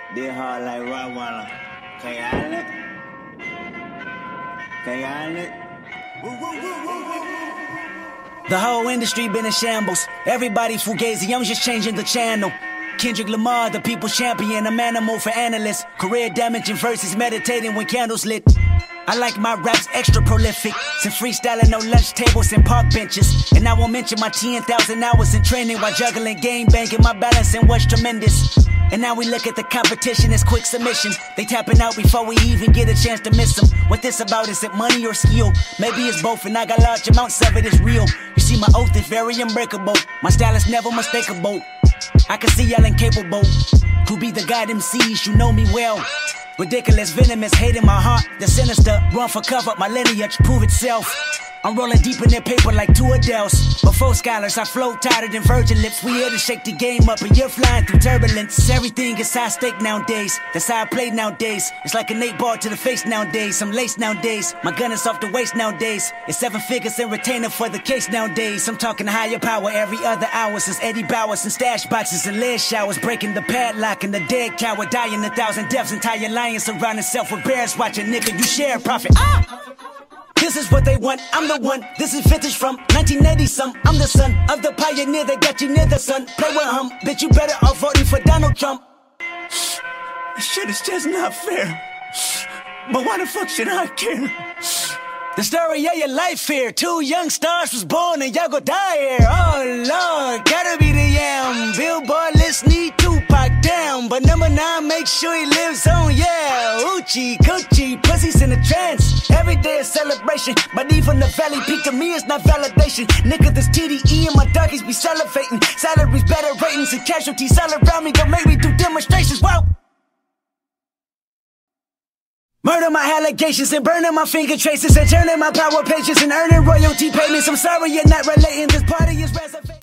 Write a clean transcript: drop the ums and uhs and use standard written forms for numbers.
They hard like Rottweiler. Kayane? Kayane? The whole industry been in shambles. Everybody fugazi, I'm just changing the channel. Kendrick Lamar, the people's champion, I'm animal for analysts. Career damaging versus meditating when candles lit. I like my raps extra prolific. Some freestyling on lunch tables and park benches. And I won't mention my 10,000 hours in training while juggling game banking. My balancing was tremendous. And now we look at the competition as quick submission. They tapping out before we even get a chance to miss them. What this about, is it money or skill? Maybe it's both, and I got large amounts of it, it's real. You see, my oath is very unbreakable. My style is never mistakable. I can see y'all incapable. Who be the god MCs, you know me well. Ridiculous, venomous, hate in my heart. The sinister, run for cover, my lineage prove itself. I'm rolling deep in their paper like two Adele's. Before scholars, I float tighter than virgin lips. We here to shake the game up and you're flying through turbulence. Everything is high stake nowadays. That's how I play nowadays. It's like an 8-ball to the face nowadays. I'm laced nowadays. My gun is off the waist nowadays. It's 7 figures and retainer for the case nowadays. I'm talking higher power every other hour since Eddie Bowers and stash boxes and lead showers. Breaking the padlock and the dead coward. Dying 1,000 deaths. Entire lion surrounding self with bears watching. Nigga, you share profit. This is what they want, I'm the one. This is vintage from 1980-some. I'm the son of the pioneer that got you near the sun. Play with him, bitch, you better off voting for Donald Trump. This shit is just not fair. But why the fuck should I care? The story of your life here. 2 young stars was born and y'all gon' die here. Oh Lord, gotta be the yam. Billboard list need Tupac down. But number 9, make sure he lives on, yeah. Uchi, coochie, pussies in a trance. Every day a celebration, but even the valley peak to me is not validation. Nigga, this TDE and my doggies be salivating. Salaries, better ratings, and casualties all around me gon' make me do demonstrations. Wow. Murder my allegations and burning my finger traces and turning my power pages and earning royalty payments. I'm sorry you're not relating, this party is reservation.